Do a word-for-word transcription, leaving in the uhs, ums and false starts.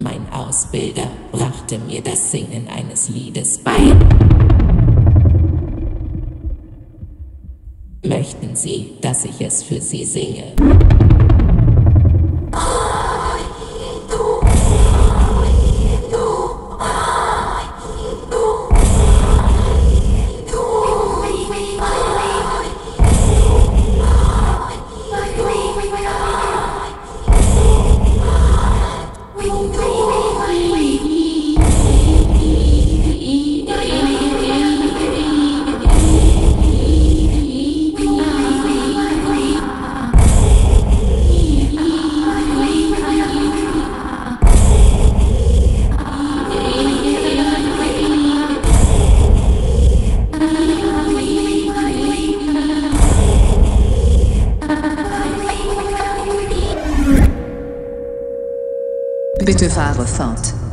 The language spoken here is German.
Mein Ausbilder brachte mir das Singen eines Liedes bei. Möchten Sie, dass ich es für Sie singe? Bitte fahre fort.